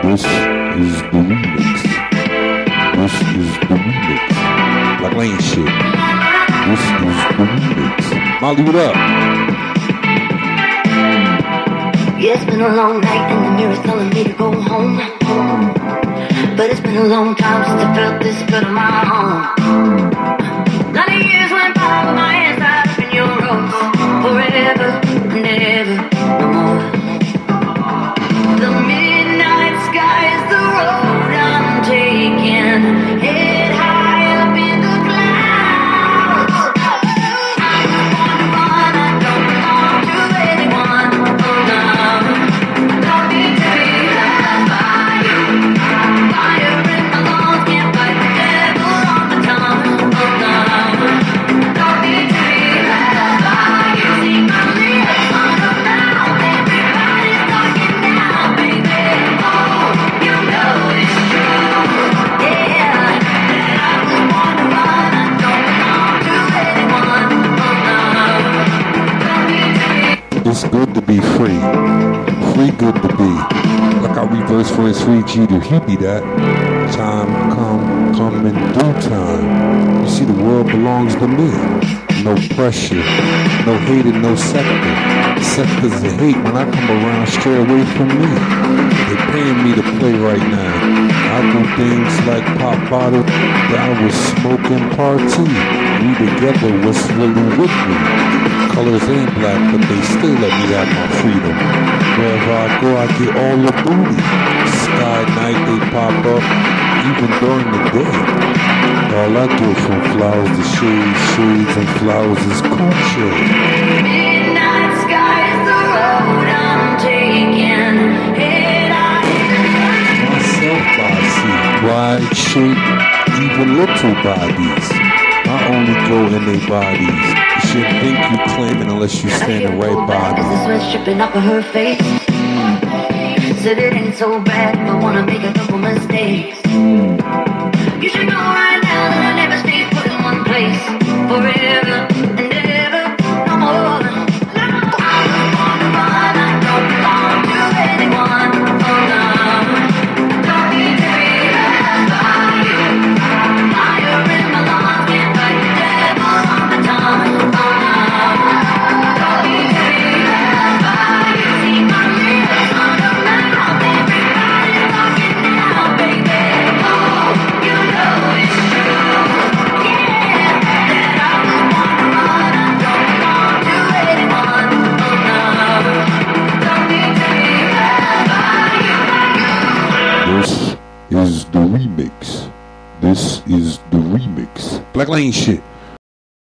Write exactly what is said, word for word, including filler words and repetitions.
This is the remix. This is the remix. Black Lane shit. This is the remix. Molly, what up? Yeah, it's been a long night and the mirror's telling me to go home. But it's been a long time since I felt this good on my own. Lot of years went by with my hands tied up in your ropes. Forever and ever, no more. The midnight sky is the road I'm taking. Head high up in the clouds. I just wanna run, I don't belong to anyone. Oh no, don't need to be loved by you. Fire in my lungs, can't fight the devil on my tongue. Oh no, don't need to be loved by you. See my lips on the mouth, everybody's talking now, baby. Oh, you know it's true, yeah. That I just wanna run, I don't belong to anyone. Oh no, don't need to be. It's good to be free. Free good to be. Like I reverse for his free Jeter. He be that. Time come, come in due time. You see, the world belongs to me. No pressure, no hating, no sector. Sectors of hate when I come around, stray away from me. They paying me to play right now. I do things like pop bottle that I was smoking party. We together was really with me. Colors ain't black, but they still let me have my freedom. Wherever I go, I get all the booty. Sky night, they pop up, even during the day. All I get from flowers to shades, shades and flowers is culture. Midnight sky is the road I'm taking. Head high. Myself I see wide shape, even little bodies. I only go in their bodies. You shouldn't think you claiming unless you standing right by As the me. sweat dripping off of her face. Said it ain't so bad, but wanna make a couple mistakes. You should know right now that I never stay put in one place. Forever and ever, no more. I just wanna run, I don't belong to anyone. Oh no, don't need to be loved by you. Fire in my lungs, can't fight the devil on my tongue. Oh no, don't need to be loved by you. See my lips on the mouth, everybody's talking now, baby. Oh, you know it's true, yeah. That I just wanna run, I don't belong to anyone. Oh no, don't need to be loved by you. This is the remix. This is the remix. Black Lane shit.